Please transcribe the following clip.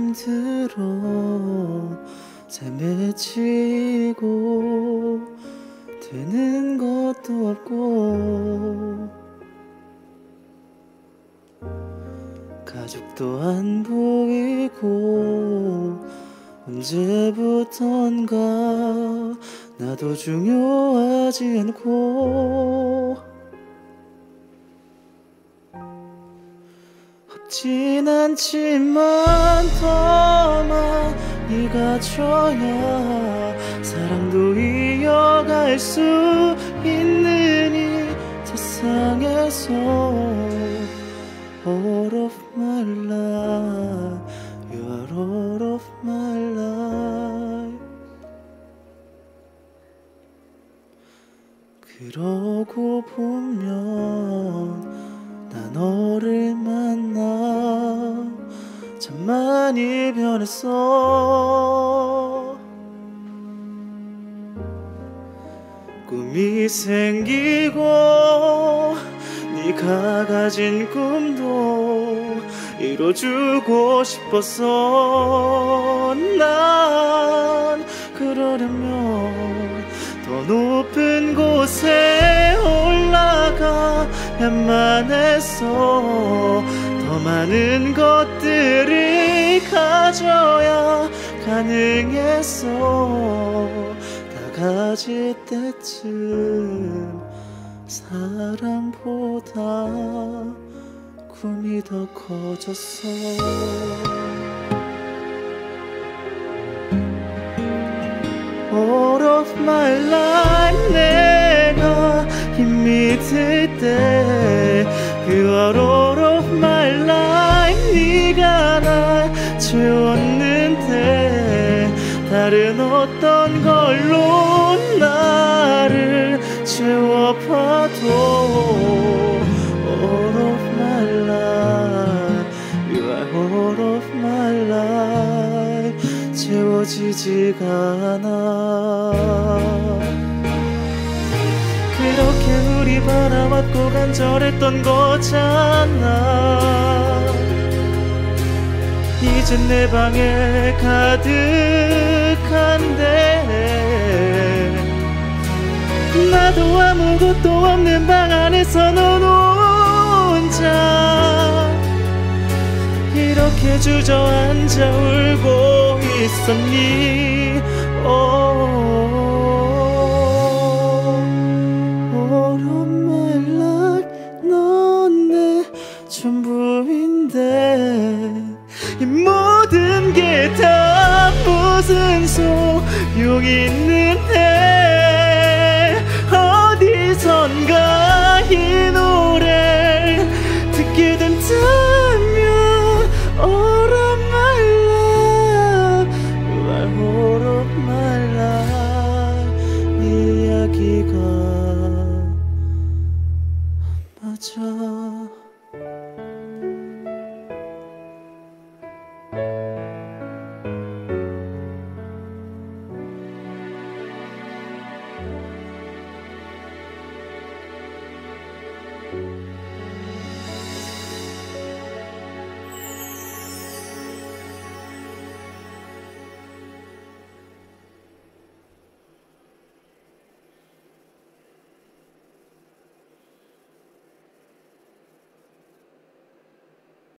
힘들어 삶에 지고 되는 것도 없고 가족도 안 보이고 언제부턴가 나도 중요하지 않고 없진 않지만 더 많이 가져야 사랑도 이어갈 수 있는 이 세상에서 All of my life, you are all of my life. 그러고 보면 난 너를 만나 참 많이 변했어. 꿈이 생기고 네가 가진 꿈도 이뤄주고 싶었어. 난 그러려면 더 높은 곳에 올라가야만 했어. 더 많은 것들을 가져야 가능했어. 다 가질 때쯤 사랑보다 꿈이 더 커졌어. All of my life 내가 힘이 들 때 You are all of my life 네가 날 채웠는데 다른 어떤 걸로 나를 채워봐도 All of my life You are all of my life 채워지지가 않아. 그렇게 우리 바라왔고 간절했던 거잖아. 이젠 내 방에 가득한데 나도 아무것도 없는 방 안에서 넌 혼자 이렇게 주저앉아 울고 있었니. All of my life 넌 내 전부인데 이 모든 게 다 무슨 소용이 있는데